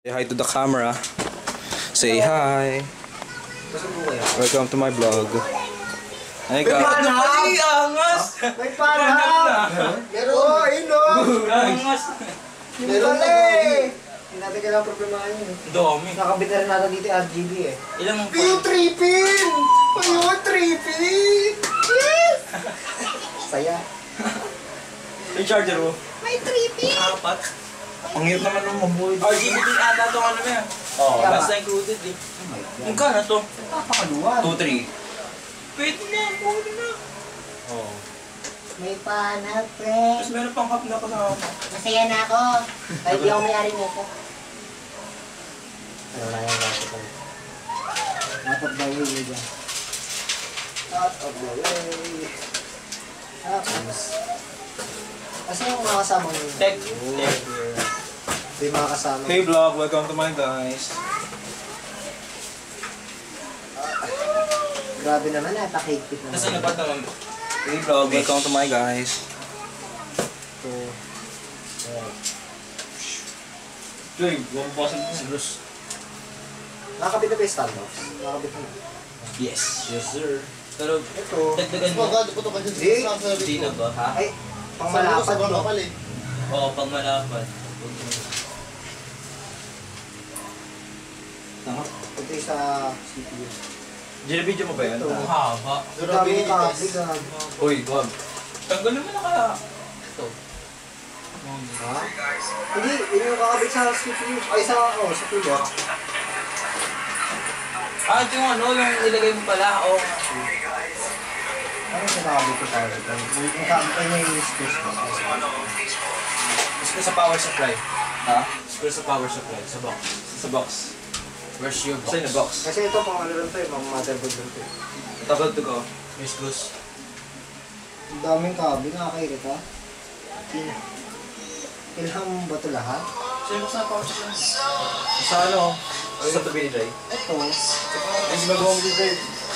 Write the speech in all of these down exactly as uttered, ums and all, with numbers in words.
Say hi to the camera. Say hi. Welcome to my vlog. Hey guys. Ay, angas! May panahon! Meron! Oh, ino! Angas! Meron pala eh! Hindi natin kailangan problemahin yun. Dami. Nakabit na rin natin dito yung R G B eh. Ilang ang Yung trippin! Yung trippin! Yes! Saya. Yung charger mo? May trippin! Apat. Ang hirap naman nung mabuhay. R G B din ata itong ano na yan. Oo, Kaya last ba? na included eh. Oh my God. Ang kana to? Papakaluan. two three. Pwede na, pwede na. Oo. May panahon, pre. Tapos meron pang cup na kasama. Masaya na ako. Kahit di ako may-ari nito. Ano na yan, nasa ko. Out of the way, yun. Out of the way. Tapos. Kasi yung mga kasama mo. Tech. Oh. Tech. Ito yung mga kasama. Hey vlog, welcome to my guys. Grabe naman, napakigpit naman. Tapos ano ba ito? Hey vlog, welcome to my guys. Ito. Joy, huwag mo pasan sa Bruce. Nakakabit na ba yung standoffs? Nakakabit na. Yes. Yes sir. Pero, Ito. dagdagan mo. Hindi. Hindi na ba? Ha? Ay, pang malapad no? Oo, pag malapad. Ito yung sa C P U. Ginabidyo mo ba yan? Ito. Ang haba. Grabe yung kabi, grabe. Uy, wag. Tanggalin mo na kaya. Ito. Ha? Hindi, yun yung kakabit sa C P U. Ay, sa, oh, sa keyboard. Ah, ito yung ano, yung nilagay mo pala. Oo. Ano yung kakabit ko tayo? Yung kakabit ko niya yung space mo. Screw sa power supply. Ha? Screw sa power supply. Sa box. Sa box. Where's your box? Saan yung box? Kasi ito, pang ano rin to eh, pang motherboard rin to eh. Tagal to go. May screws. Ang daming kabi, nakakairit ha. Kailangan mo ba ito lahat? Saan yung box na power supply? Sa ano? Sa tabi ni Jay. Ito. Ay, si magawa mo dito.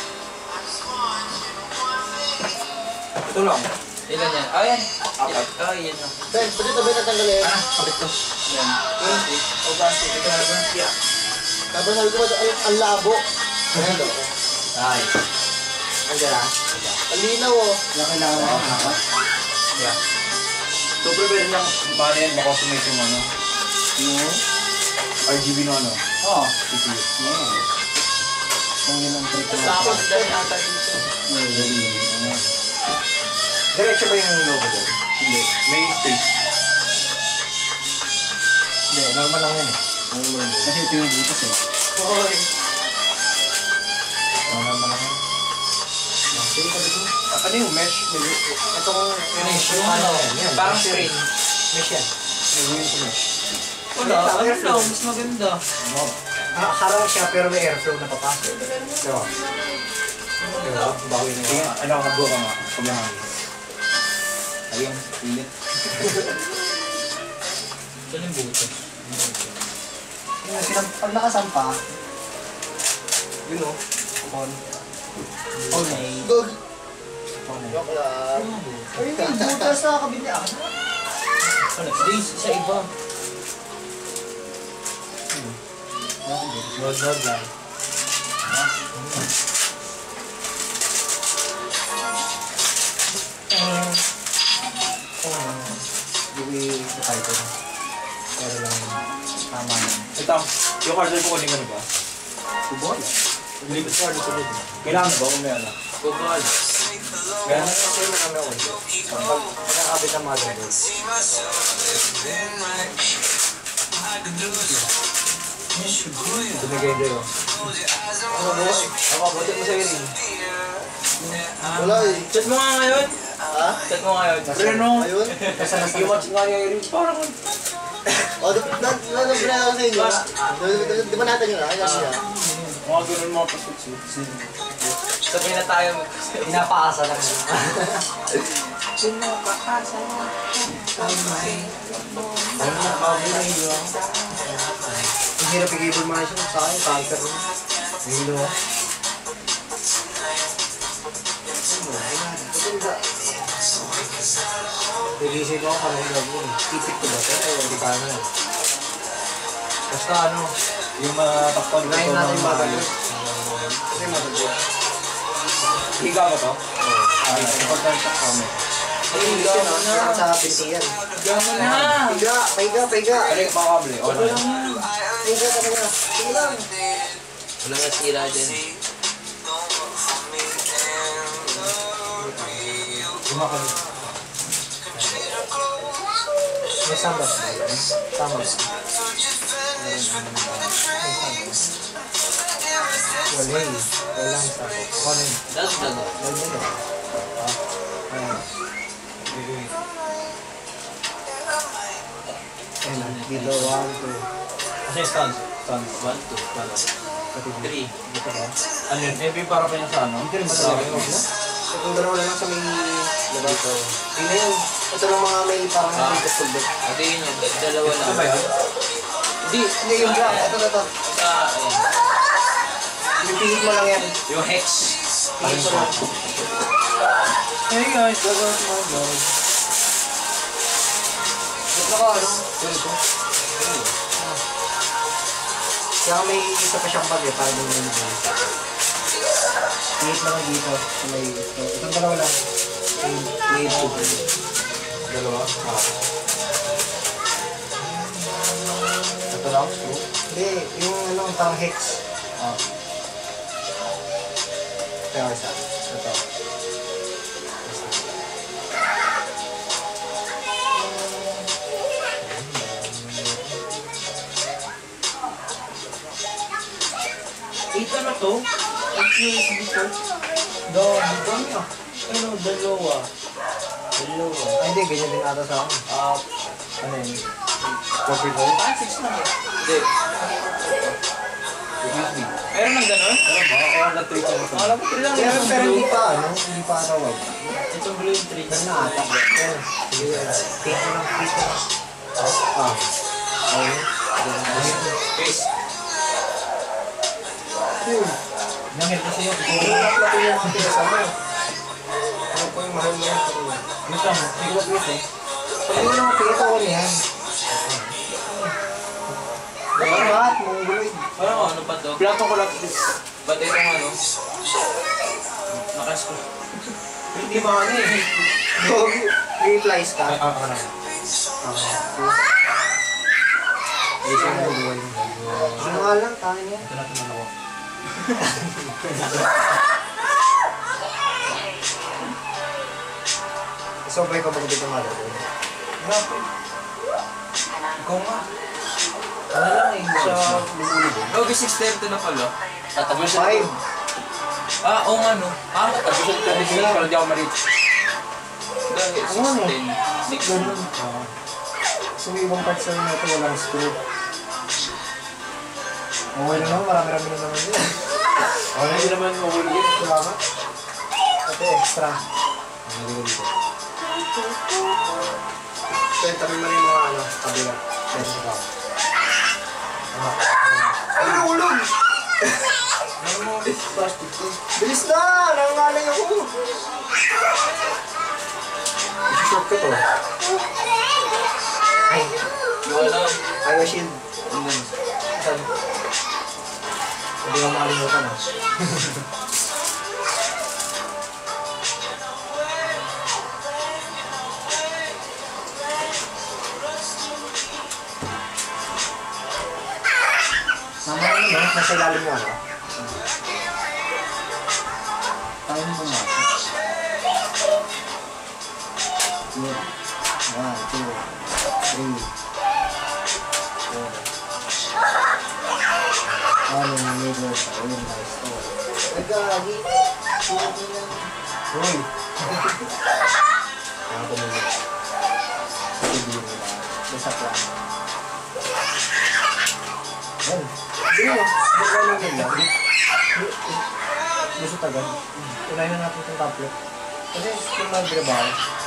Ito lang. Ilan yan? Ah, yan. Apat. Ah, yan lang. Ben, pwede ito ba natanggalin? Ah, kapit to. Yan. Plastic. O plastic. Ito na ba? Yeah. Tapos sabi ko ba, ang, ang labo. Ano ito? Ay. Andiyan na? Ang linaw oh. Yung kailangan mo hapa. Yeah. So, prepare lang paano yan makonsummate yung ano? Yung R G B no ano? Oo. C P U. Yeah. Kung yun ang trip mo. Tapos, dahil ata dito. Diretso ba yung logo doon? Hindi. May space. Hindi, normal lang yan eh. Normal lang yan. Kasi ito yung butas eh. Hoy. Normal lang yan. Sige ka dito. Ano yung mesh? Itong Mesh. Yung ano, ano, yan. parang Mesh yan. screen. Mesh yan. Nagawin ko mesh. Wala. Ano lang, mas maganda. Ah, harang siya pero may airflow na papasok. Diba? Diba? Bawi na Sige, yan. ano ka nagbuha ka nga? Paglahan. Ayun, init. Saan yung butas? Yung sinam- Pag nakasampa, Yun o. on. Okay. Gog! On. Ay, yung butas na kabili ah. Ano? Hindi, sa iba. Load, load lang. Hindi ko ito. Pero lang tama na. Ito, yung hardware ko kunin ko na ba? Subol. Hindi ko sa hardware ko rin. Kailangan ba kung may ano? Google. Kaya na kasi marami ako. Pag nakakabit ang motherboard. Tumigay din oh. Ano mo? Ako, batit mo sa irin. Wala eh. Chat mo nga ngayon. Ha? Chat mo ngayon. Pero no, Ayun? Kasi nasa yung watch nga niya yun, parang O, nanabra ako sa inyo. Di ba natin yun ah? Kaya siya. mga ganun mga pasuit. Sabihin na tayo. Pinapaasa lang yun. Pinapaasa lang. Ano na, bago na yun. Ang hirap i-cable management sa akin, cancer na. Hilo. Nagising ko ako kanina gabi. Tipik ko ba ito? Eh, hindi kaya na. Basta ano, yung matakpan ko Unahin natin yung mga motherboard. Kasi yung motherboard. Higa mo to? Oo. Ah, kapag nansak kami. Ay, hindi siya no? Saan sa pintiyan. Gama na! Piga, paiga, paiga. Ano yung mga kable? O lang. Paiga talaga. Sige lang. Wala nga sira dyan. Kumakali. May sambas ba yan? Sambas. Wala eh. Walang sambas. Ano yun? Dagdag. Dagdag ah. Ayan. Ayan lang. Dito, one, two. Kasi stand. Stand. One, two, Pati dito. three. Dito ba? Ano yun? Eh, para pa yan sa ano? Dito rin ba talaga yun? Itong dalawa na lang sa may labas. Yun na yun. Ito lang mga may parang Ah. tulbot-tulbot. Ate yun yun. Dalawa lang. Ito ba yan? Hindi. Hindi, yung black. Ito, ito, ito. Sa, ayan. Yung pihit mo lang yan. Yung hex. Pihit mo lang. Hey guys, welcome to my vlog. Ba't naka ano? Ito. Kaya may isa pa siyang bag eh. Para din yung bag. Pihit mo lang dito. Sa may ito. Itong dalawa lang. May ito. Dalawa? Ah. Ito lang? Screw? Hindi, yung ano, parang hex. Ah. Kaya isa. Ito. Ito na to. H U S B to. Do, dami ah. Ano, dalawa. Dalawa. Ay, hindi, ganyan din ata sa akin. Ah, Ano yun? Copy hole? ah, six lang eh. Hindi. U S B. Meron ng ganun? Ano ba? O, na-trip ako ito. Alam ko three lang. Pero, Yung pero blue. hindi pa ano, hindi pa ata wag. Itong blue yung three. Pero na ata. Pero, sige, pihit mo lang, pihit mo lang. Ah. Ayun. Face. Yun. Nangil kasi yun. Hirap na po yung mga piyesa mo. Ano po yung mahal mo yan? Gusto mo? Siguro ito. Pag hindi mo naman pihit ako niyan. Diba, ba't? Mongoloid. Parang ano pa to? Plato ko lang please. Ba't itong ano? Nakascrew. Hindi ba ano eh? Replies ka. Ay, ah, ano? Ay, siya na duwan. Ano nga lang, tayo niya. Ito natin ano ko. Sobray ko magabit ng motherboard. Grabe. Ikaw nga. Ano lang eh, sa lubulubog. Oh, B six thirty na pala. Tatapusin Five. Ah, oo nga no. Ah, Tapos ito din sila, pero di ako malit. dahil Ano ano? six ten. six Ganun. So, yung ibang parts na ito, walang screw. Okay na naman, marami-rami na naman yun. Ako na hindi naman mawuli yun. Salamat. Ito, extra. Ano ko dito? Kaya tabi mo na yung mga ano, kabila. Yes, ito. Ay, ulog! Ano mo? Plastic to. Bilis na! Nangangalay ako! Isi-short ko to. Ay, Yung ano? ayaw shield. Ano? Saan? Hindi ko makalimutan ah. Mama ano no? Nasa ilalim mo ano? Tayo mo pumasok. Good. One, two, three, four. Ano yung middle sa ulo na ito? Nagkagi. Suwagi lang. Uy! Ako pumili. Sabihin mo lang. Basta plan. Yan. Hindi mo. Magkano nila. Gusto tagal. Unahin na natin itong tablet. Kasi kung mag-trabaho.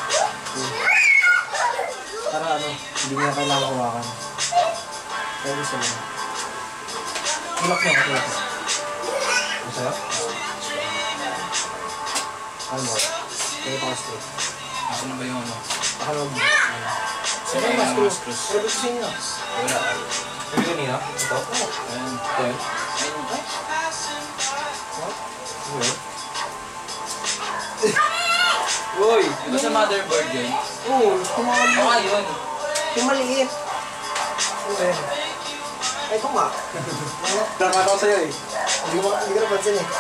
Para ano, hindi niya kailangan hawakan. Kaya gusto lang. Tulak niya ako. Masaya? Ano mo? Kaya pa ka-screw. Ako na ba yung ano? Baka mag... Sino Sino yung mas screw? mas screws? Pero gusto niyo. Wala. Sabi kanina? Ito? Ayan. Ayan. Ayun ba? Ayan. Uy! Di ba sa motherboard yun? Oo, kumakain. Oo, yun. Yung maliit. Uy. Ay, ito nga. Nakakatawa ko sa'yo eh. Hindi ko hindi ko napansin eh.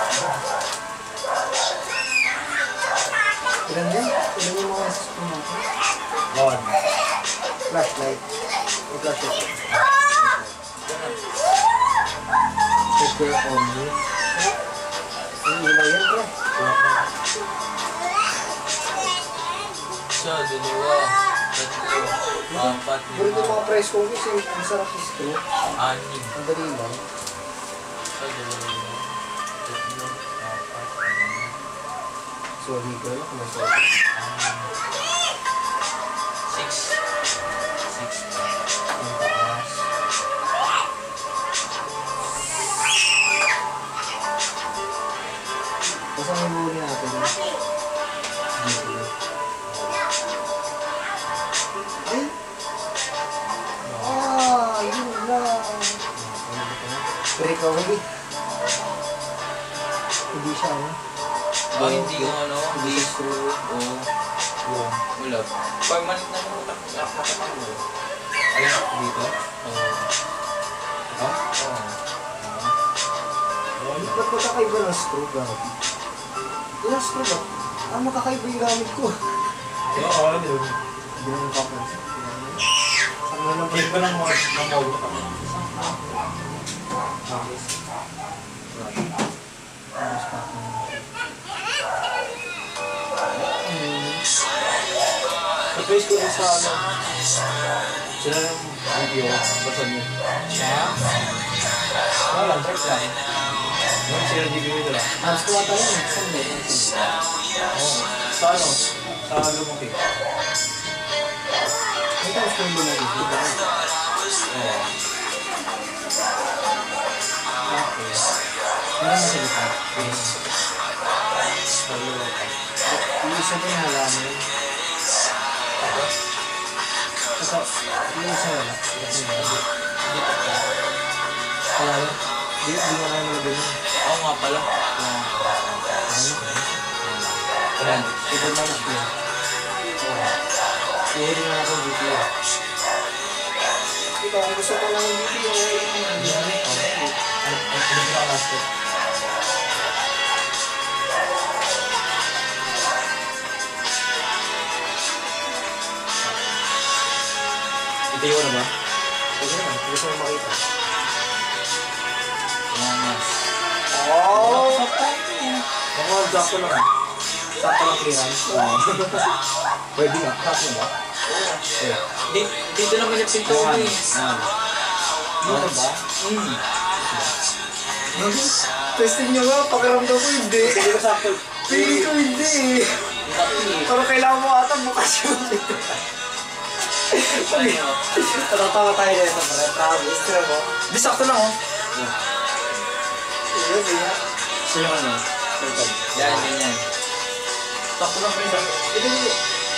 Ilan din? Ilan yung mga spoon natin? One. Flashlight. May flashlight. Super only. Ang ilaw yan, pre. Isa, dalawa, tatlo, apat, Puro yung lima, mga price cookies eh. Ang sarap is ito. anim. Ang dali lang. Isa, dalawa, tatlo, apat, lima, Sorry ko lang kung may sorry. six. Six. Ang taas. Basta may huli natin. Dito lang. Ay! Ah, yun lang. Breakaway. Hindi siya, ano? Ah, hindi yung ano, Hindi hindi. siya screw. Oo. Yun. Wala. Permanent na yung utak. Nakapatang mo. Ayan, dito. Oo. Ito? Oo. Ba't magkakaiba ng screw, gabi? Ilang screw ba? Ah, magkakaiba yung gamit ko. Oo, oo, yun. Hindi naman kapansin. Saan mo lang Hindi ko lang mga mamawag ako. Sa-face ko rin sa ano. Sila yung video. Basta niyo. Wala lang, check lang. Yung sila video nila. Hands ko ata yun. Saan ba yun? Oo. Sa ano? Sa lumaki. May hands ko yung lumagi. Oo. Okay. Meron na sa gitna. Yung isa ko yung halaman. Ito, yung isa wala. Kaya yun. Di, di mo na nalagay yun. Oo nga pala. Ayan, ito na na siya. Uhuli na ako dito yun. Ito, ang gusto ko lang yung dito yung uhuli ko na. Ano sa last step? Ito yun na ba? Pwede naman, gusto mo makita. Mamas. Oh! Mga sakto lang. Sakto lang clearance. Pwede nga. Sakto ba? Di- Dito naman yung pinto ko eh. Ano ba? Hmm. Testing nyo nga, pakiramdam ko hindi. Hindi ko sakto. Feeling ko hindi eh. Tapi, Pero kailangan mo ata bukas yung dito. ano? Natatawa tayo dito, pare. Promise, tira mo. Di sakto lang oh. Iya, iya. Siya yung ano? Sultan. Yan, yan, yan. Sakto lang rin. Ito, ito.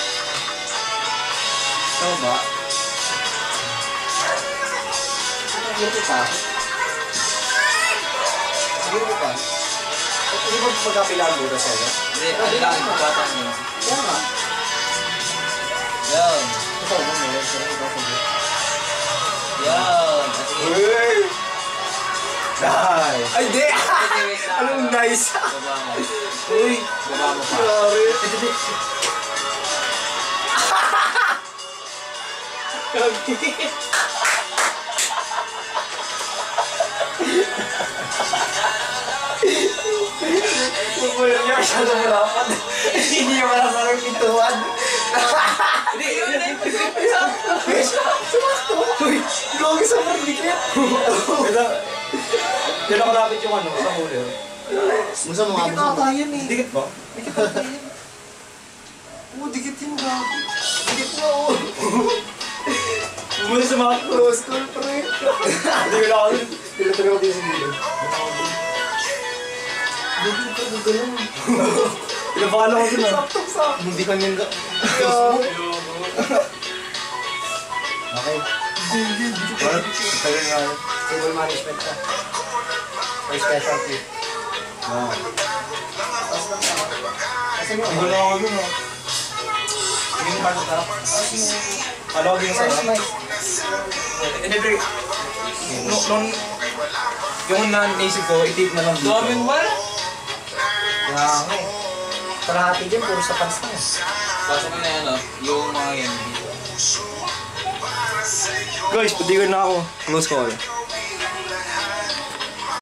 Tama ba? Ito, ito pa. Ito pa. Hindi ba pagkapilaan mo na sa'yo? Hindi, ano lang yung batang nyo. Kaya nga. Yan. Ito, ano meron sila. Ito, ito. Yan. At sige. Uy! Nice! Ay, di! Sige, wait lang. Anong nice? Baba mo. Uy! Baba mo pa. Sorry! Pupulong niya siya sa malapan. Hindi niya malasan ang pintuan. Hindi, yun na yung Sumakto! Uy! Gogi sa pagdikit! Kailan ko lapit yung ano? Sa huli. Musa mo nga, musa mo. Dikit yan eh. Dikit ba? Dikit ata yan. Oo, dikit yun, Gogi. Dikit na, oo. Bumuli sa mga Close call, pre. Hindi ko lang ako. Pinatuloy ko din sa gilid. Dikit ka, dikit ka. Pinabahala ko dun ah. Sakto, sakto. Hindi ka niyang... Yeah. Okay. What? Tagal nga yun. Table management ka. May specialty. Oo. Tapos lang ka. Kasi mo, Hindi ko lang ako dun oh. Hindi ko pasok na. Kala ko din sa First mic. Hindi, pero... Nung... nung yung naisip ko, itip na lang dito. Daming wala. Kaya nga eh. Kalahati din, puro sa pants na eh. Pasok ko na yan, oh. Yung mga yan dito. Guys, pati na ako. Close call.